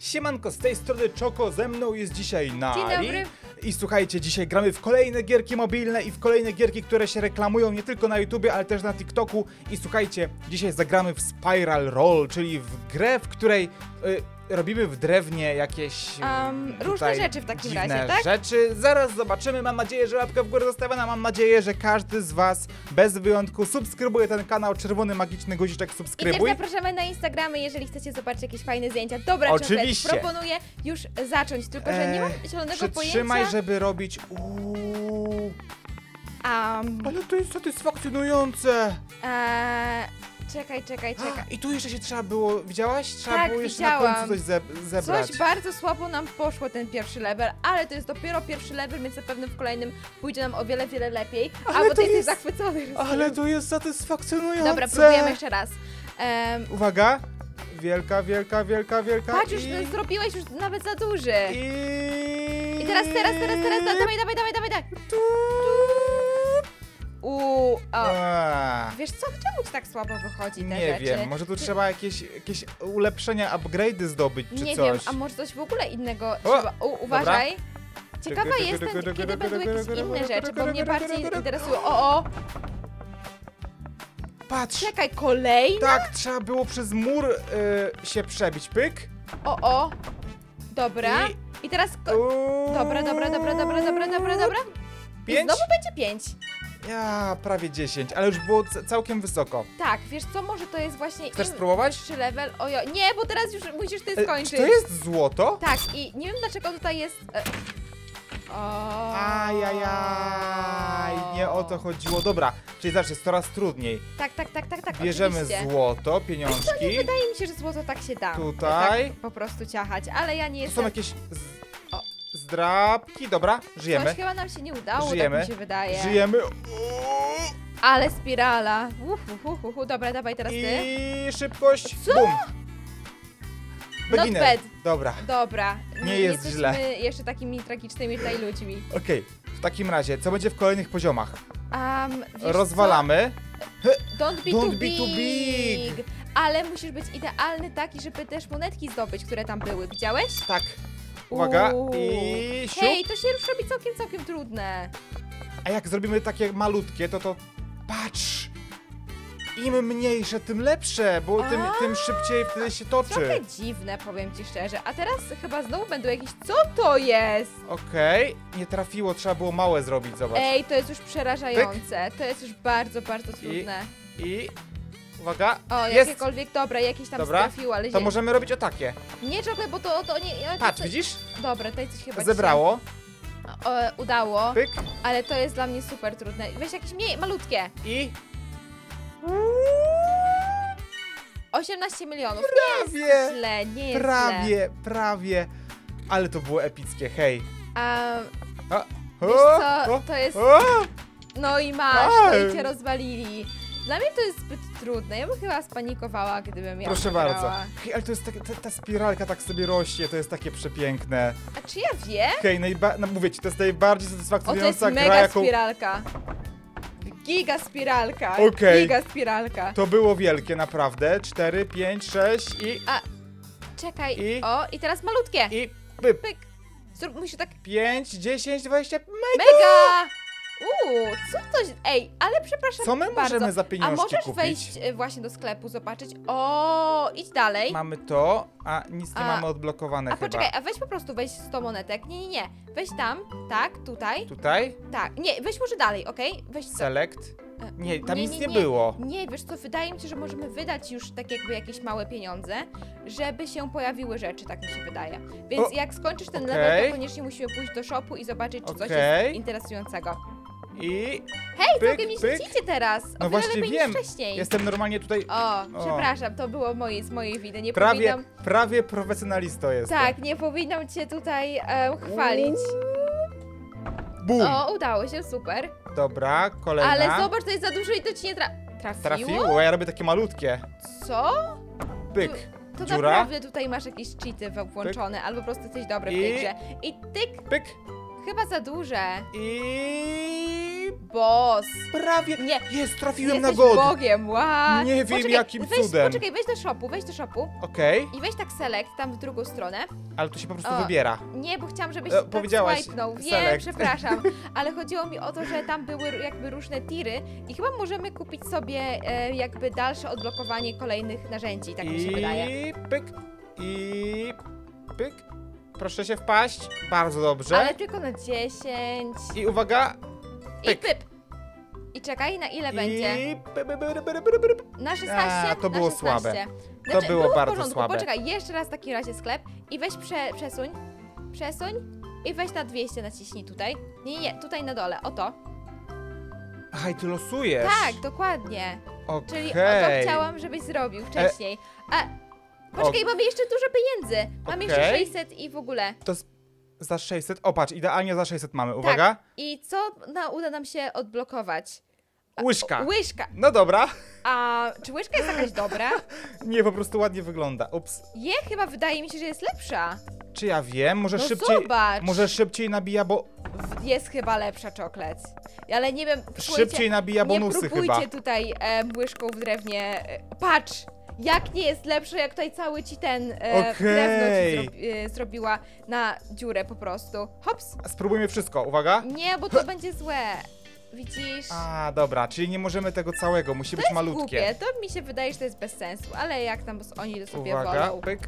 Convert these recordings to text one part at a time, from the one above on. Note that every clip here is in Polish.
Siemanko, z tej strony Czoko, ze mną jest dzisiaj Nari. Dzień dobry. I słuchajcie, dzisiaj gramy w kolejne gierki mobilne i w kolejne gierki, które się reklamują nie tylko na YouTubie, ale też na TikToku. I słuchajcie, dzisiaj zagramy w Spiral Roll, czyli w grę, w której robimy w drewnie jakieś różne rzeczy w takim dziwne razie, tak? rzeczy. Zaraz zobaczymy, mam nadzieję, że łapka w górę zostawiona, mam nadzieję, że każdy z was bez wyjątku subskrybuje ten kanał, czerwony magiczny guziczek I subskrybuj. też zapraszamy na Instagramy, jeżeli chcecie zobaczyć jakieś fajne zdjęcia. Dobra, Oczywiście. Czoklet, proponuję już zacząć, tylko że nie mam zielonego Przytrzymaj, pojęcia. żeby robić... Ale to jest satysfakcjonujące. Czekaj. I tu jeszcze się trzeba było, widziałaś? Trzeba Tak, było jeszcze widziałam. na końcu coś zebrać. Coś bardzo słabo nam poszło ten pierwszy level, ale to jest dopiero pierwszy level, więc zapewne w kolejnym pójdzie nam o wiele, wiele lepiej. Ale Bo to ty jesteś jest- zachwycony. Ale to jest satysfakcjonujące. Dobra, próbujemy jeszcze raz. Uwaga. Wielka. Patrz, już zrobiłeś już nawet za duży. I teraz, dawaj. Wiesz co, czemu ci tak słabo wychodzi te Nie rzeczy? wiem, może tu trzeba jakieś ulepszenia, upgrade'y zdobyć, czy Nie coś. wiem, a może coś w ogóle innego trzeba... Uważaj. Ciekawa jestem, kiedy będą jakieś inne rzeczy, bo mnie bardziej interesują. Patrz! Czekaj, kolejna? Tak, trzeba było przez mur się przebić, pyk. Dobra. I teraz... Uuu. Dobra. I 5? znowu będzie 5. Ja, prawie 10, ale już było całkiem wysoko. Tak, wiesz co, może to jest właśnie... Chcesz spróbować? Wyższy level. Nie, bo teraz już musisz ty skończyć. Czy to jest złoto? Tak, i nie wiem dlaczego tutaj jest... Ajajaj, nie o to chodziło. Dobra, czyli znaczy jest coraz trudniej. Tak, Bierzemy oczywiście. złoto, Nie pieniążki. wydaje mi się, że złoto tak się da. Tutaj. Tak po prostu ciachać, ale ja nie Tu jestem... są jakieś zdrabki. Dobra, żyjemy. Coś chyba nam się nie udało, Żyjemy. tak mi się wydaje. Żyjemy. Ale spirala. Dobra, dawaj teraz ty. I szybkość. Co? Bum. Not Beginner. bad. Dobra. Dobra. Nie jest jesteśmy źle. jeszcze takimi tragicznymi tutaj ludźmi. Okej, w takim razie, co będzie w kolejnych poziomach? Wiesz Rozwalamy. co? Don't be Don't too be too big. Ale musisz być idealny taki, żeby też monetki zdobyć, które tam były. Widziałeś? Tak. Uwaga. Uuu. I siup. Hej, to się już robi całkiem trudne. A jak zrobimy takie malutkie, to patrz! Im mniejsze, tym lepsze, bo tym szybciej wtedy się toczy. Trochę dziwne, powiem ci szczerze. A teraz chyba znowu będą jakieś... Co to jest? Okej, nie trafiło, trzeba było małe zrobić, zobacz. Ej, to jest już przerażające. To jest już bardzo trudne. I uwaga, jest! Jakiekolwiek, dobra, jakieś tam Dobra, trafiło, ale to możemy robić o takie. Nie czekaj, bo to nie... Patrz, widzisz? Dobra, tutaj coś chyba Zebrało, się udało, pyk ale to jest dla mnie super trudne. Weź jakieś malutkie. i... 18 milionów. Prawie, Nie jest źle, nie jest źle. prawie. Ale to było epickie, hej. Wiesz co, to jest... No i masz, to i cię rozwalili. Dla mnie to jest zbyt trudne. Ja bym chyba spanikowała, gdybym ja Proszę wygrała. bardzo. Hej, ale to jest ta spiralka tak sobie rośnie, to jest takie przepiękne. A czy ja wiem? Hej, mówię ci, to jest najbardziej O, to jest satysfakcjonująca gra, mega jaką... spiralka. Giga spiralka. Okej. Giga spiralka. To było wielkie, naprawdę. 4, 5, 6 i... Czekaj, I- i teraz malutkie. I... Pyp. Pyk. Musisz tak... 5, 10, 20... Mega! Co to... Ej, ale przepraszam Co my bardzo. możemy za A pieniążki możesz kupić? wejść właśnie do sklepu, zobaczyć? Idź dalej. Mamy to, a nic nie mamy odblokowane A chyba. poczekaj, a weź po prostu wejść 100 monetek. Nie. Weź tam, tak, tutaj. Tutaj? Tak, nie, weź może dalej, okej? Weź Select. Nie, tam nic nie było. Nie, wiesz co, wydaje mi się, że możemy wydać już tak jakby jakieś małe pieniądze, żeby się pojawiły rzeczy, tak mi się wydaje. Więc jak skończysz ten level, to koniecznie musimy pójść do shopu i zobaczyć, czy coś jest interesującego. I... Hej, pyk, całkiem mi się idzie teraz. No O wiele właśnie lepiej wiem. niż wcześniej. Jestem normalnie tutaj... Przepraszam, to było z mojej winy. Nie powinnam... Prawie profesjonalistą jestem. Tak, nie powinnam cię tutaj chwalić. Bum! Udało się, super. Dobra, kolejna. Ale zobacz, to jest za dużo i to ci nie trafiło? Trafiło? Ja robię takie malutkie. Co? Pyk. To Dziura. naprawdę tutaj masz jakieś cheaty włączone, albo po prostu jesteś dobry w tej grze. I tyk, Pyk. chyba za duże. I... boss. Prawie. Nie. Jest, trafiłem na Jesteś god. bogiem, wow. Nie wiem, jakim cudem. Poczekaj, weź do shopu. Okej, I weź tak select tam w drugą stronę. ale tu się po prostu O, wybiera. Nie, bo chciałam, żebyś powiedziałaś tak swipenął. Wiem, select. przepraszam. Ale chodziło mi o to, że tam były jakby różne tiry i chyba możemy kupić sobie jakby dalsze odblokowanie kolejnych narzędzi, tak mi się wydaje. I pyk, i pyk. Proszę się wpaść. Bardzo dobrze. Ale tylko na 10. I uwaga. I Pyk. pyp. I czekaj, na ile będzie? I... Na 16? A, to było na 16. słabe. Znaczy, To było w bardzo porządku. słabe. Poczekaj, jeszcze raz w takim razie sklep i weź przesuń. Przesuń i weź na 200 naciśnij tutaj. Nie, tutaj na dole, oto. Aha, i ty losujesz. Tak, dokładnie. Okej. Czyli o to chciałam, żebyś zrobił wcześniej. Poczekaj, mamy jeszcze dużo pieniędzy. Mamy jeszcze Okej. 600 i w ogóle. To za 600. O, patrz, idealnie za 600 mamy. Uwaga. Tak. I co uda nam się odblokować? Łyżka. Łyżka. No dobra. A czy łyżka jest jakaś dobra? Nie, po prostu ładnie wygląda. Ups. Chyba wydaje mi się, że jest lepsza. Czy ja wiem? Może No szybciej. zobacz. Może szybciej nabija, bo. Jest chyba lepsza czoklet. Ale nie wiem, Szybciej nabija bonusy nie próbujcie chyba. tutaj łyżką w drewnie. Patrz! Jak nie jest lepsze, jak tutaj cały ci ten drewno ci zrobiła na dziurę po prostu. Hops! Spróbujmy wszystko, uwaga. Nie, bo to będzie złe. Widzisz? A, dobra, czyli nie możemy tego całego, musi być malutkie. Głupie. To mi się wydaje, że to jest bez sensu, ale jak tam oni to sobie Uwaga, wolą. pyk.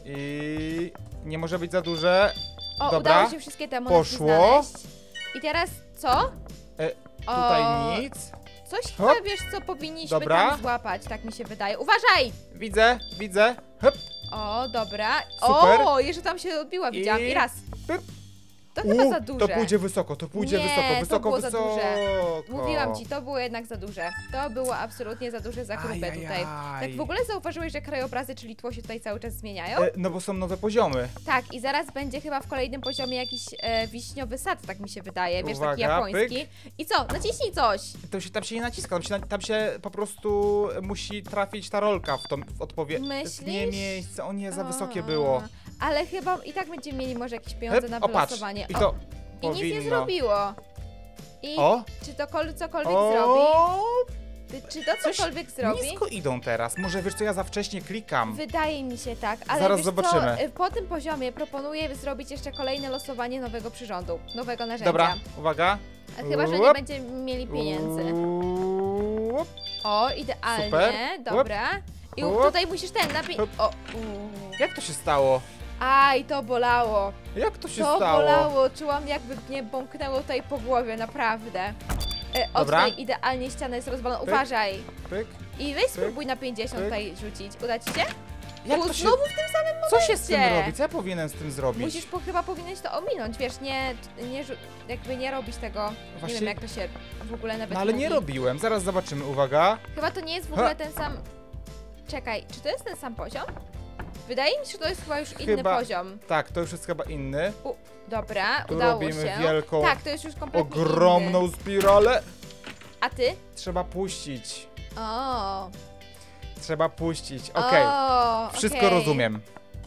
I nie może być za duże. O, Dobra. udało się wszystkie te monetki Poszło. znaleźć. I teraz co? Tutaj O, nic. Coś Hop. chyba, wiesz co, powinniśmy Dobra. tam złapać, tak mi się wydaje. Uważaj! Widzę. Hop. O, dobra. Super. O, jeszcze tam się odbiła, widziałam. I raz. Pyp. To chyba za duże. To pójdzie wysoko, to pójdzie Nie, wysoko, to wysoko, było za wysoko. duże. Mówiłam ci, to było jednak za duże. To było absolutnie za duże za grupę tutaj. Tak w ogóle zauważyłeś, że krajobrazy, czyli tło się tutaj cały czas zmieniają? No bo są nowe poziomy. Tak, i zaraz będzie chyba w kolejnym poziomie jakiś wiśniowy sad, tak mi się wydaje, wiesz, taki Uwaga, japoński. pyk. I co? Naciśnij coś! Tam się nie naciska, tam się po prostu musi trafić ta rolka w odpowiednie Myślisz? miejsce. O nie, za wysokie było. Ale chyba i tak będziemy mieli może jakieś pieniądze na patrz. wylosowanie. I to I nic nie powinno. zrobiło. I O! czy to cokolwiek zrobi? Czy to Coś cokolwiek zrobi? Nisko idą teraz. Może wiesz co, ja za wcześnie klikam. Wydaje mi się tak, ale Zaraz wiesz zobaczymy. Co, po tym poziomie proponuję zrobić jeszcze kolejne losowanie nowego przyrządu, nowego narzędzia. Dobra, uwaga. Chyba, że nie będziemy mieli pieniędzy. Łup. O, idealnie, Super. dobra. I Łup. tutaj musisz ten napić. Łup. O, Jak to się stało? aj, to bolało. Jak to się To stało? bolało, czułam jakby mnie bąknęło tutaj po głowie, naprawdę. O, Dobra. tutaj idealnie ściana jest rozwalona, Pyk. uważaj. Pyk. I weź spróbuj na 50 Pyk. tutaj rzucić, uda ci się? Jak U, to się... znowu w tym samym momencie. Co się z tym robi? Co ja powinienem z tym zrobić? Musisz chyba powinieneś to ominąć, wiesz, jakby nie robić tego, Właśnie- nie wiem jak to się w ogóle nawet No ale mówi. nie robiłem. Zaraz zobaczymy. Uwaga. Chyba to nie jest w ogóle ten sam... Czekaj, czy to jest ten sam poziom? Wydaje mi się, że to jest chyba już inny Chyba- poziom. Tak, to już jest chyba inny. Dobra, Tu udało robimy się. wielką, Tak, to jest już kompletnie ogromną inny. spiralę. A ty? Trzeba puścić. O. Trzeba puścić. Okej. O, Wszystko okej. rozumiem.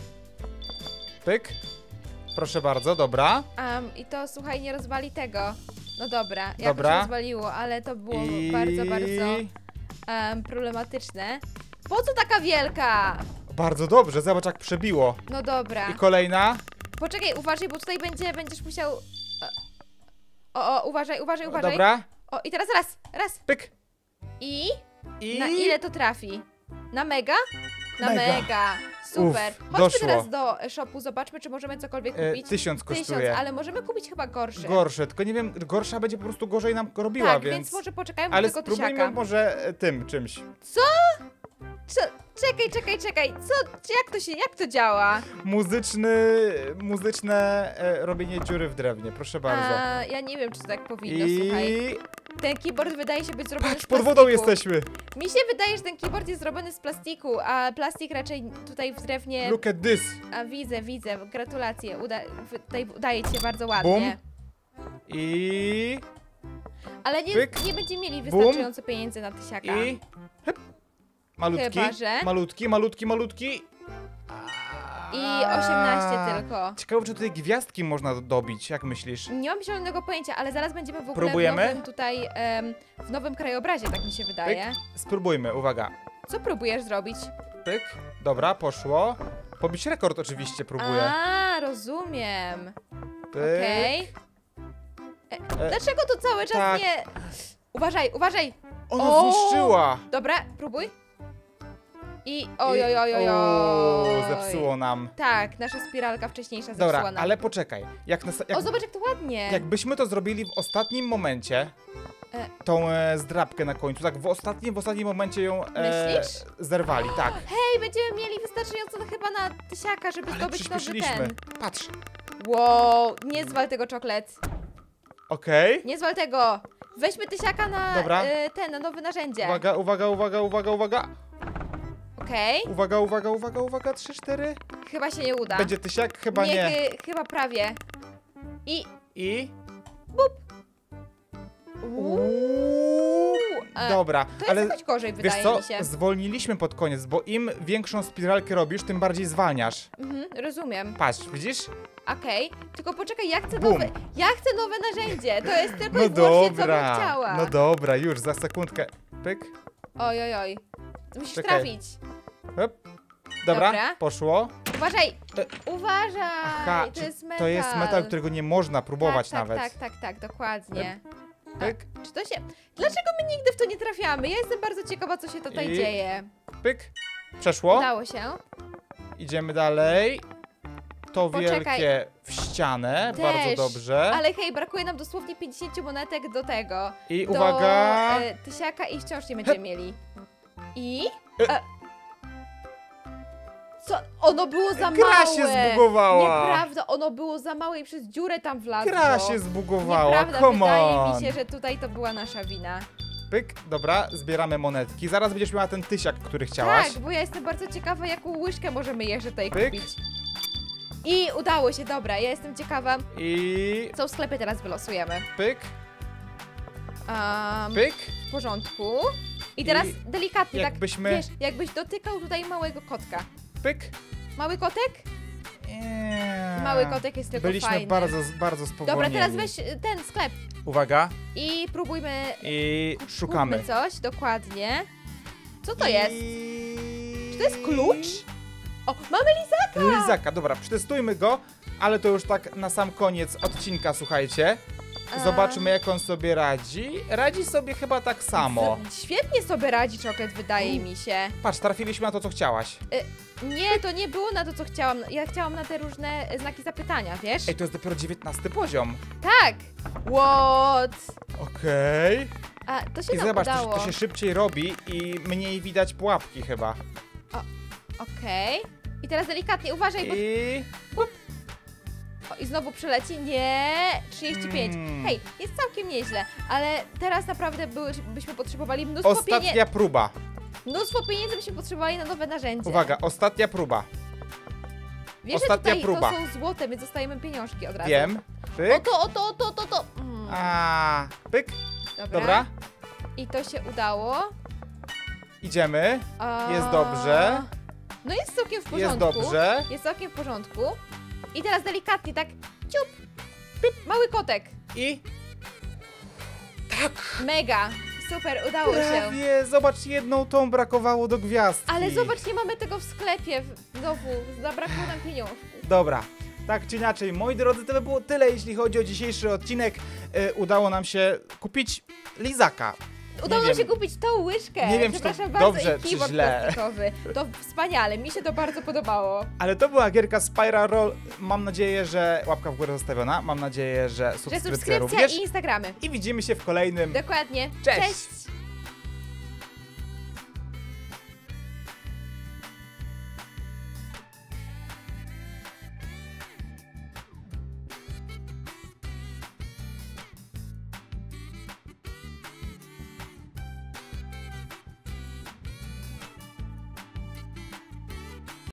Pyk. Proszę bardzo, dobra. I to, słuchaj, nie rozwali tego. No dobra, jakoś Dobra. rozwaliło, ale to było I... bardzo problematyczne. Po co taka wielka? Bardzo dobrze, zobacz jak przebiło. No dobra. I kolejna. Poczekaj, uważaj, bo tutaj będziesz musiał... uważaj. Dobra. O, i teraz raz. Pyk. I? I... Na ile to trafi? Na mega? Na Mega. mega. Super. Uf, Chodźmy doszło. teraz do shopu, zobaczmy, czy możemy cokolwiek kupić. 1000 1000, kosztuje. ale możemy kupić chyba gorszy. Gorsze, tylko nie wiem, gorsza będzie po prostu gorzej nam robiła, Tak, więc... więc może poczekajmy Ale do tego spróbujmy tysiaka. może tym czymś. Czekaj, jak to działa? Muzyczne robienie dziury w drewnie, proszę bardzo. Ja nie wiem, czy to tak powinno, słuchaj. I... Ten keyboard wydaje się być zrobiony Patrz, z pod plastiku. wodą jesteśmy. Mi się wydaje, że ten keyboard jest zrobiony z plastiku, a plastik raczej tutaj w drewnie... Look at this. A widzę, gratulacje, tutaj udaje ci się bardzo ładnie. I... Ale Pyk. nie będziemy mieli Bum. wystarczająco pieniędzy na tysiaka. I... Hyp. Malutki, Chyba, że- malutki. I 18 tylko. Ciekawe, czy tutaj gwiazdki można dobić, jak myślisz? Nie mam zielonego pojęcia, ale zaraz będziemy w ogóle Próbujemy? w nowym tutaj, w nowym krajobrazie, tak mi się wydaje. Pyk. Spróbujmy, uwaga. Co próbujesz zrobić? Pyk. Dobra, poszło. Pobić rekord oczywiście próbuję. A, rozumiem. Pyk. Okej. Dlaczego tu cały czas tak. nie... Uważaj, uważaj! Ona O! zniszczyła! Dobra, próbuj. I O, zepsuło nam. Tak, nasza spiralka wcześniejsza zepsuła Dobra, nam. ale poczekaj. O, zobacz jak to ładnie. Jakbyśmy to zrobili w ostatnim momencie, tą zdrabkę na końcu, tak w ostatnim momencie ją Myślisz? zerwali, tak. Hej, będziemy mieli wystarczająco chyba na tysiaka, żeby Ale zdobyć nowy przyspieszyliśmy. ten. Patrz. Wow, nie zwal tego czoklet. Okej. Nie zwal tego. Weźmy tysiaka na Dobra. na nowe narzędzie. Uwaga, uwaga, uwaga, uwaga, uwaga. Okej. Uwaga, uwaga, uwaga, uwaga. 3, 4. Chyba się nie uda. Będzie tysiak? Chyba nie. Chyba prawie. I... I? Uuu. Dobra, To jest ale jakoś gorzej, wiesz wydaje co? mi się. Zwolniliśmy pod koniec, bo im większą spiralkę robisz, tym bardziej zwalniasz. Rozumiem. Patrz, widzisz? Okej, tylko poczekaj, Bum. ja chcę nowe narzędzie. To jest tylko No i wyłącznie, co bym dobra, chciała. no dobra, już za sekundkę. Pyk. Oj, oj, oj. Musisz Czekaj. trafić. Hop. Dobra, Dobra. poszło. Uważaj! Uważaj! Aha, to jest metal. to jest metal, którego nie można próbować tak, nawet. Tak, dokładnie. Pyk, Czy to się... Dlaczego my nigdy w to nie trafiamy? Ja jestem bardzo ciekawa, co się tutaj I- dzieje. pyk. Przeszło. Udało się. Idziemy dalej. To Poczekaj. wielkie w ścianę, Też, bardzo dobrze. Ale hej, brakuje nam dosłownie 50 monetek do tego. I do, uwaga. tysiaka i wciąż nie będziemy mieli. I... Co? Ono było za Gra małe! się zbugowała. Nieprawda, ono było za małe i przez dziurę tam wlazło. Gra się zbugowała, Nieprawda, come wydaje on. mi się, że tutaj to była nasza wina. Pyk, dobra, zbieramy monetki. Zaraz będziesz miała ten tysiak, który chciałaś. Tak, bo ja jestem bardzo ciekawa, jaką łyżkę możemy jeszcze tutaj Pyk. kupić. I udało się, dobra, ja jestem ciekawa, I co w sklepie teraz wylosujemy. pyk, Um, pyk. w porządku. I teraz I delikatnie, jakbyśmy- tak, wiesz, jakbyś dotykał tutaj małego kotka. Pyk. Mały kotek? Eee. Mały kotek jest tylko Byliśmy fajny. bardzo spowolnieni. Dobra, teraz weź ten sklep Uwaga. i próbujmy, I szukamy. kupmy coś, dokładnie. Co to jest? Czy to jest klucz? O, mamy lizaka! Lizaka, dobra, przetestujmy go, ale to już tak na sam koniec odcinka, słuchajcie. Zobaczmy, jak on sobie radzi. Radzi sobie chyba tak samo. Świetnie sobie radzi czoklet, wydaje mi się. Patrz, trafiliśmy na to, co chciałaś. Nie, to nie było na to, co chciałam. Ja chciałam na te różne znaki zapytania, wiesz? Ej, to jest dopiero 19 poziom. Tak! What? Okej. A, to się I nam zobacz, udało. to się szybciej robi i mniej widać pułapki chyba. Okej. I teraz delikatnie, uważaj, bo... I... O, i znowu przeleci. Nie! 35. Hej, jest całkiem nieźle, ale teraz naprawdę byśmy potrzebowali Ostatnia próba. mnóstwo pieniędzy byśmy potrzebowali na nowe narzędzie. Uwaga, ostatnia próba. Wiesz, ostatnia że tutaj próba. to są złote, więc dostajemy pieniążki od razu. Wiem. Pyk. Oto. A, pyk. Dobra. Dobra. I to się udało. Idziemy. Jest dobrze. No jest całkiem w porządku. Jest dobrze. Jest całkiem w porządku. I teraz delikatnie, tak ciup, pip, mały kotek. I... Mega, super, udało się. Prawie, zobacz, jedną tą brakowało do gwiazdki. Ale zobacz, nie mamy tego w sklepie znowu, zabrakło nam pieniążków. Dobra, tak czy inaczej, moi drodzy, to by było tyle, jeśli chodzi o dzisiejszy odcinek. Udało nam się kupić lizaka. Udało Nie nam się wiem. kupić tą łyżkę. Nie wiem, czy to Przepraszam bardzo, dobrze, i czy keyboard źle. plastikowy. To wspaniale, mi się to bardzo podobało. Ale to była gierka Spiral Roll. Mam nadzieję, że łapka w górę zostawiona. Mam nadzieję, że Że subskrypcja subskrypcja również. i Instagramy. I widzimy się w kolejnym. Dokładnie. Cześć. Cześć.